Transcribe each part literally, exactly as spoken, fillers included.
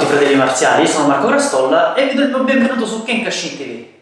fratelli marziali, sono Marco Grastolla e vi do il benvenuto su Kenkashin T V.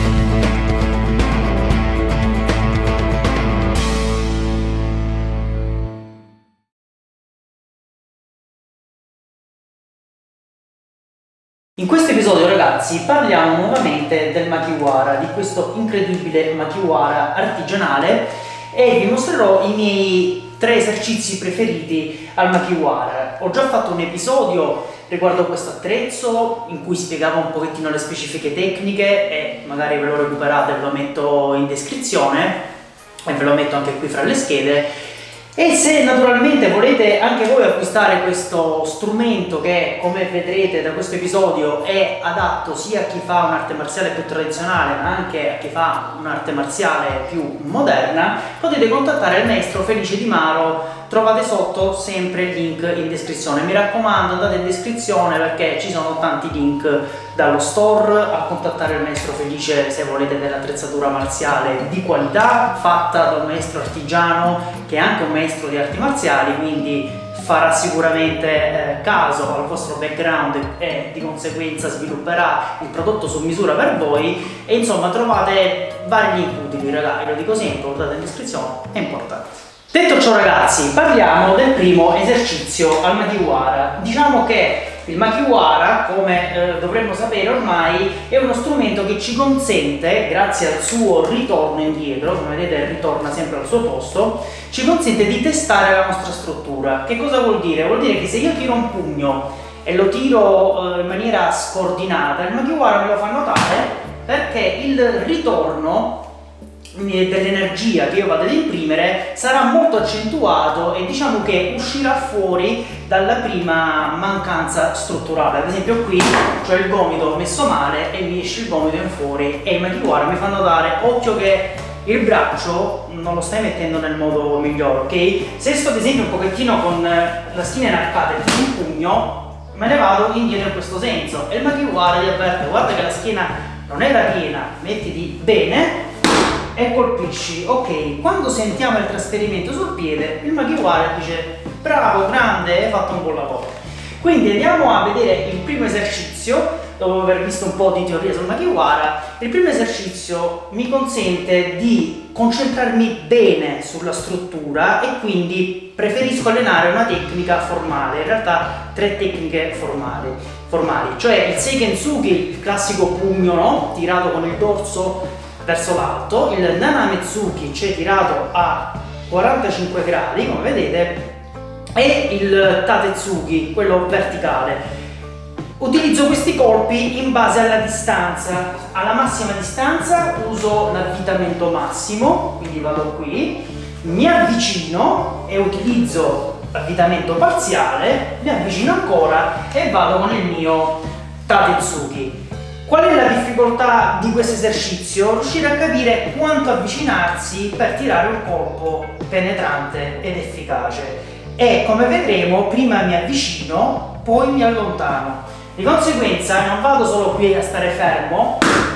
In questo episodio, ragazzi, parliamo nuovamente del Makiwara, di questo incredibile Makiwara artigianale, e vi mostrerò i miei tre esercizi preferiti al Makiwara. Ho già fatto un episodio riguardo questo attrezzo in cui spiegavo un pochettino le specifiche tecniche e magari ve lo recuperate, ve lo metto in descrizione e ve lo metto anche qui fra le schede. E se naturalmente volete anche voi acquistare questo strumento che, come vedrete da questo episodio, è adatto sia a chi fa un'arte marziale più tradizionale ma anche a chi fa un'arte marziale più moderna, potete contattare il maestro Felice Di Maro. Trovate sotto sempre il link in descrizione. Mi raccomando, andate in descrizione perché ci sono tanti link, dallo store a contattare il maestro Felice se volete dell'attrezzatura marziale di qualità fatta da un maestro artigiano che è anche un maestro di arti marziali, quindi farà sicuramente eh, caso al vostro background e di conseguenza svilupperà il prodotto su misura per voi. E insomma trovate vari link utili, ragazzi, lo dico sempre, guardate in descrizione, è importante. Detto ciò, ragazzi, parliamo del primo esercizio al Makiwara. Diciamo che il Makiwara, come eh, dovremmo sapere ormai, è uno strumento che ci consente, grazie al suo ritorno indietro, come vedete ritorna sempre al suo posto, ci consente di testare la nostra struttura. Che cosa vuol dire? Vuol dire che se io tiro un pugno e lo tiro eh, in maniera scordinata, il Makiwara me lo fa notare perché il ritorno dell'energia che io vado ad imprimere sarà molto accentuato e diciamo che uscirà fuori dalla prima mancanza strutturale. Ad esempio qui c'ho il gomito messo male e mi esce il gomito in fuori e il Makiwara mi fa notare, occhio che il braccio non lo stai mettendo nel modo migliore, ok? Se sto ad esempio un pochettino con la schiena inarcata e tiro un pugno, me ne vado indietro in questo senso e il Makiwara ti avverte, guarda che la schiena non era piena, mettiti bene e colpisci. Ok, quando sentiamo il trasferimento sul piede, il Makiwara dice bravo, grande, hai fatto un buon lavoro. Quindi andiamo a vedere il primo esercizio. Dopo aver visto un po' di teoria sul Makiwara, il primo esercizio mi consente di concentrarmi bene sulla struttura e quindi preferisco allenare una tecnica formale, in realtà tre tecniche formali, formali cioè il Seikensuki, il classico pugno, no? Tirato con il dorso verso l'alto, il Nanametsuki, cioè tirato a quarantacinque gradi come vedete, e il Tatetsuki, quello verticale. Utilizzo questi colpi in base alla distanza. Alla massima distanza uso l'avvitamento massimo, quindi vado qui, mi avvicino e utilizzo l'avvitamento parziale, mi avvicino ancora e vado con il mio Tatetsuki. Qual è la difficoltà di questo esercizio? Riuscire a capire quanto avvicinarsi per tirare un colpo penetrante ed efficace. E come vedremo, prima mi avvicino, poi mi allontano. Di conseguenza non vado solo qui a stare fermo,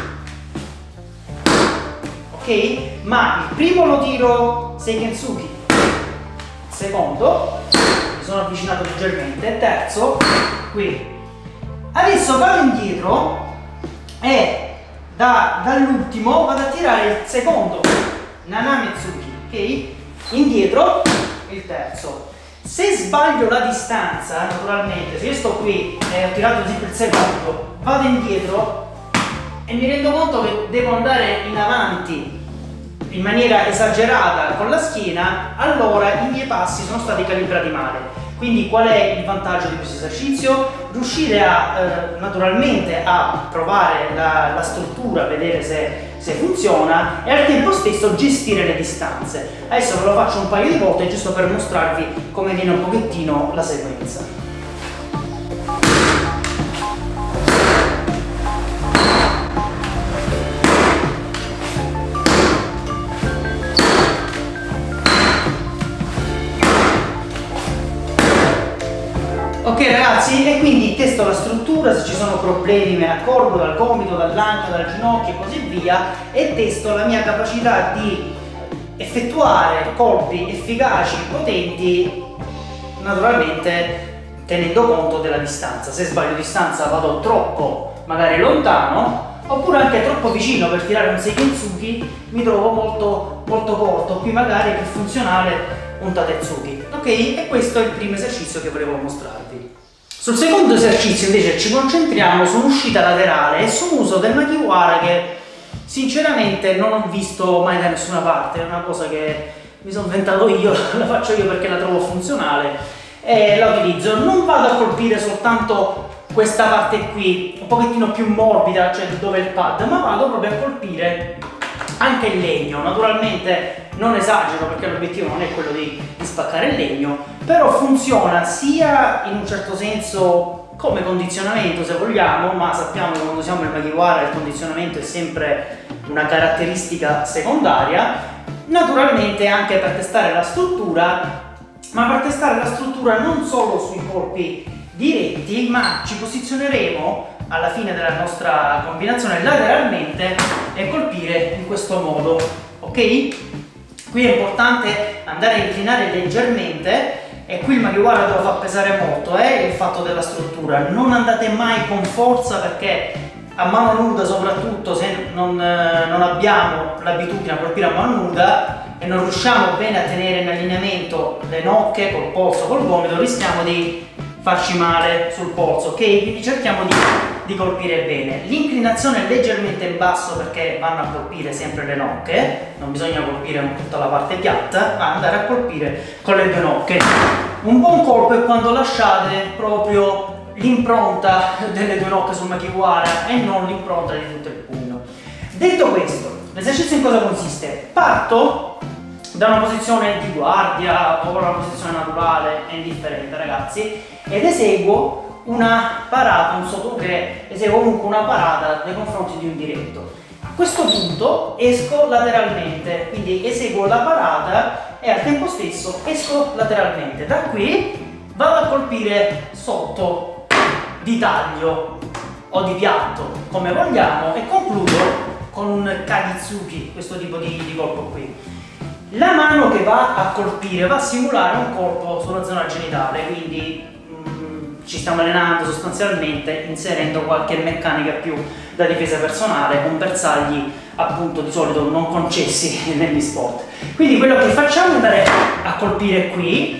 ok? Ma il primo lo tiro Seikensuki, il secondo mi sono avvicinato leggermente, il terzo qui. Adesso vado indietro e da, dall'ultimo vado a tirare il secondo Nanametsuki, ok? Indietro il terzo. Se sbaglio la distanza, naturalmente, se io sto qui e ho tirato ad esempio il secondo, vado indietro e mi rendo conto che devo andare in avanti in maniera esagerata con la schiena, allora i miei passi sono stati calibrati male. Quindi qual è il vantaggio di questo esercizio? Riuscire a eh, naturalmente a provare la, la struttura, vedere se, se funziona e al tempo stesso gestire le distanze. Adesso ve lo faccio un paio di volte giusto per mostrarvi come viene un pochettino la sequenza. Ok ragazzi, e quindi testo la struttura, se ci sono problemi me ne accorgo dal gomito, dall'anca, dal ginocchio e così via, e testo la mia capacità di effettuare colpi efficaci, potenti, naturalmente tenendo conto della distanza. Se sbaglio distanza vado troppo magari lontano, oppure anche troppo vicino per tirare un Seikensuki mi trovo molto, molto corto. Qui magari è più funzionale un Tatetsuki. Ok? E questo è il primo esercizio che volevo mostrarvi. Sul secondo esercizio invece ci concentriamo su un'uscita laterale e su un uso del Makiwara che sinceramente non ho visto mai da nessuna parte. È una cosa che mi sono inventato io, la faccio io perché la trovo funzionale e la utilizzo. Non vado a colpire soltanto questa parte qui, un pochettino più morbida, cioè dove è il pad, ma vado proprio a colpire anche il legno. Naturalmente non esagero perché l'obiettivo non è quello di, di spaccare il legno, però funziona sia in un certo senso come condizionamento se vogliamo, ma sappiamo che quando siamo nel Makiwara il condizionamento è sempre una caratteristica secondaria. Naturalmente anche per testare la struttura, ma per testare la struttura non solo sui colpi diretti, ma ci posizioneremo alla fine della nostra combinazione lateralmente e colpire in questo modo, ok? Qui è importante andare a inclinare leggermente e qui il Makiwara te lo fa pesare molto, eh, il fatto della struttura. Non andate mai con forza perché a mano nuda, soprattutto se non, eh, non abbiamo l'abitudine a colpire a mano nuda e non riusciamo bene a tenere in allineamento le nocche col polso, col gomito, rischiamo di farci male sul polso, ok? Quindi cerchiamo di, di colpire bene. L'inclinazione è leggermente in basso perché vanno a colpire sempre le nocche, non bisogna colpire tutta la parte piatta, ma andare a colpire con le due nocche. Un buon colpo è quando lasciate proprio l'impronta delle due nocche sul Makiwara e non l'impronta di tutto il pugno. Detto questo, l'esercizio in cosa consiste? Parto da una posizione di guardia o una posizione naturale, è indifferente ragazzi, ed eseguo una parata, un sottoché, eseguo comunque una parata nei confronti di un diretto. A questo punto esco lateralmente, quindi eseguo la parata e al tempo stesso esco lateralmente. Da qui vado a colpire sotto di taglio o di piatto, come vogliamo, e concludo con un Kagitsuki, questo tipo di, di colpo qui. La mano che va a colpire va a simulare un colpo sulla zona genitale, quindi mh, ci stiamo allenando sostanzialmente inserendo qualche meccanica più da difesa personale con bersagli appunto di solito non concessi negli sport. Quindi quello che facciamo è andare a colpire qui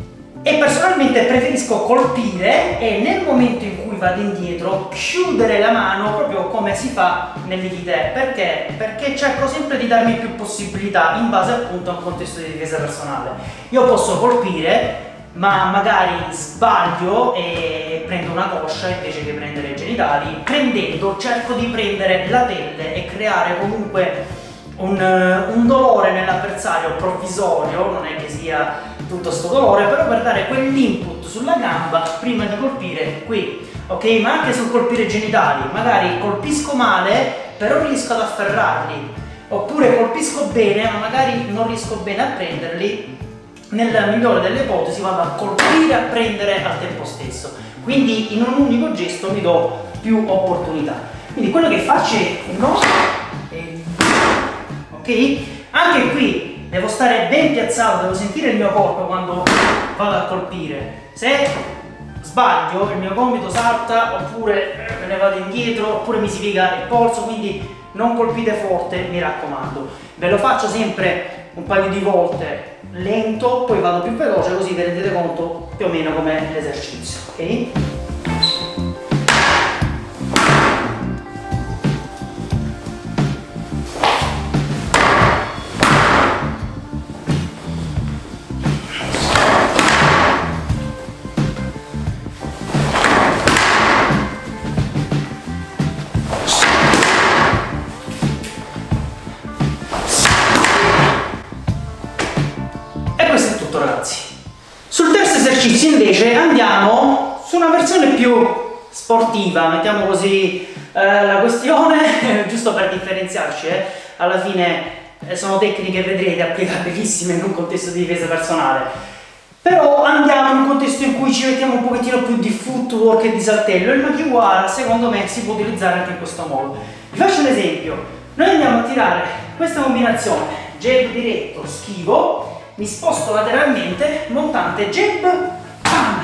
e personalmente preferisco colpire e nel momento in cui vado indietro chiudere la mano proprio come si fa nell'Ikite. Perché? Perché cerco sempre di darmi più possibilità in base appunto a un contesto di difesa personale. Io posso colpire ma magari sbaglio e prendo una coscia invece che prendere i genitali. Prendendo cerco di prendere la pelle e creare comunque un, un dolore nell'avversario provvisorio, non è che sia tutto sto dolore, però per dare quell'input sulla gamba prima di colpire qui, ok? Ma anche sul colpire i genitali, magari colpisco male però riesco ad afferrarli, oppure colpisco bene ma magari non riesco bene a prenderli. Nella migliore delle ipotesi vado a colpire e a prendere al tempo stesso, quindi in un unico gesto mi do più opportunità. Quindi quello che faccio è no, e, ok? Anche qui devo stare ben piazzato, devo sentire il mio corpo quando vado a colpire. Se sbaglio il mio gomito salta, oppure me ne vado indietro, oppure mi si piega il polso, quindi non colpite forte, mi raccomando. Ve lo faccio sempre un paio di volte lento, poi vado più veloce, così vi rendete conto più o meno com'è l'esercizio, ok? Invece andiamo su una versione più sportiva, mettiamo così eh, la questione, giusto per differenziarci, eh. Alla fine eh, sono tecniche, vedrete, applicabilissime in un contesto di difesa personale, però andiamo in un contesto in cui ci mettiamo un pochettino più di footwork e di saltello. Il Makiwara secondo me si può utilizzare anche in questo modo. Vi faccio un esempio: noi andiamo a tirare questa combinazione jab diretto, schivo, mi sposto lateralmente, montante, jab, bam,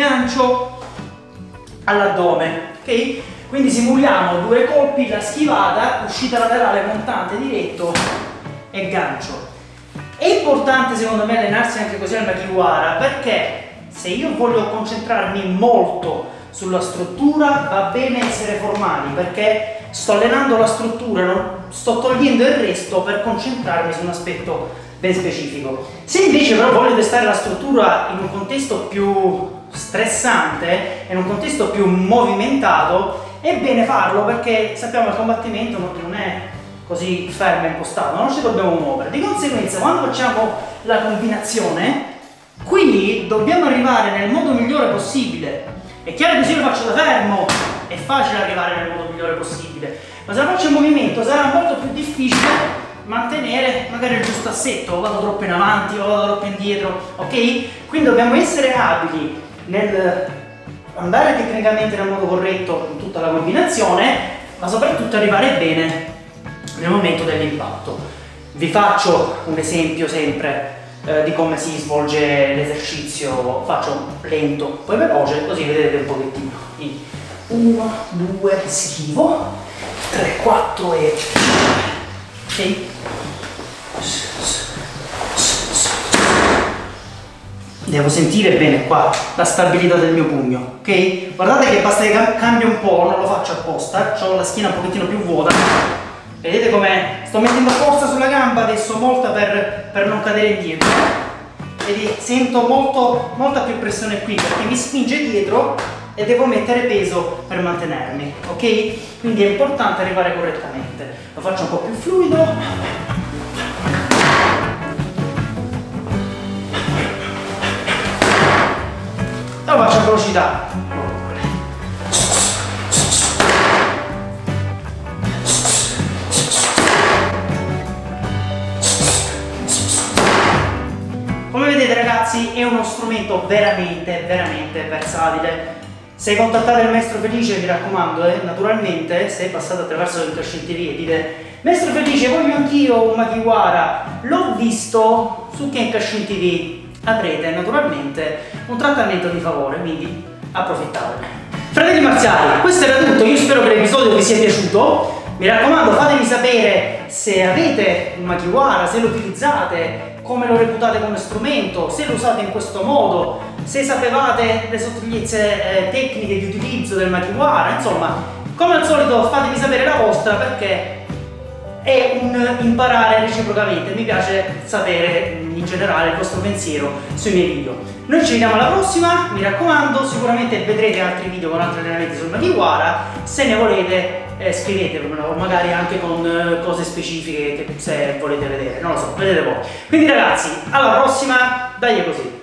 gancio all'addome, ok? Quindi simuliamo due colpi, la schivata, uscita laterale, montante, diretto e gancio. È importante secondo me allenarsi anche così al Makiwara, perché se io voglio concentrarmi molto sulla struttura va bene essere formali, perché sto allenando la struttura, non sto togliendo il resto per concentrarmi su un aspetto ben specifico. Se invece però voglio testare la struttura in un contesto più stressante, in un contesto più movimentato, è bene farlo, perché sappiamo che il combattimento non è così fermo e impostato, non ci dobbiamo muovere. Di conseguenza, quando facciamo la combinazione, qui dobbiamo arrivare nel modo migliore possibile. È chiaro che se io lo faccio da fermo è facile arrivare nel modo migliore possibile, ma se lo faccio in movimento sarà molto più difficile mantenere magari il giusto assetto, o vado troppo in avanti o vado troppo indietro, ok? Quindi dobbiamo essere abili nel andare tecnicamente nel modo corretto in tutta la combinazione, ma soprattutto arrivare bene nel momento dell'impatto. Vi faccio un esempio sempre eh, di come si svolge l'esercizio, faccio lento, poi veloce, così vedete un pochettino. Quindi uno, due, schivo, tre, quattro e ok? Devo sentire bene qua la stabilità del mio pugno, ok? Guardate che basta che cambia un po', non lo faccio apposta, ho la schiena un pochettino più vuota. Vedete come sto mettendo forza sulla gamba adesso, molta per, per non cadere indietro. Vedi, sento molto, molta più pressione qui perché mi spinge dietro e devo mettere peso per mantenermi, ok? Quindi è importante arrivare correttamente. Lo faccio un po' più fluido. Lo faccio a velocità. Come vedete ragazzi, è uno strumento veramente, veramente versatile. Se contattate il maestro Felice, mi raccomando, eh, naturalmente, se passate attraverso Kenkashin T V e dite maestro Felice, voglio anch'io un Makiwara, l'ho visto su Kenkashin T V, avrete naturalmente un trattamento di favore, quindi approfittatene. Fratelli marziali, questo era tutto, io spero che l'episodio vi sia piaciuto. Mi raccomando, fatemi sapere se avete un Makiwara, se lo utilizzate, come lo reputate come strumento, se lo usate in questo modo, se sapevate le sottigliezze eh, tecniche di utilizzo del Makiwara, insomma, come al solito fatemi sapere la vostra, perché è un imparare reciprocamente, mi piace sapere in generale il vostro pensiero sui miei video. Noi ci vediamo alla prossima, mi raccomando, sicuramente vedrete altri video con altri allenamenti sul Makiwara, se ne volete eh, scrivetemelo, magari anche con eh, cose specifiche che se volete vedere, non lo so, vedete voi. Quindi ragazzi, alla prossima, dai così!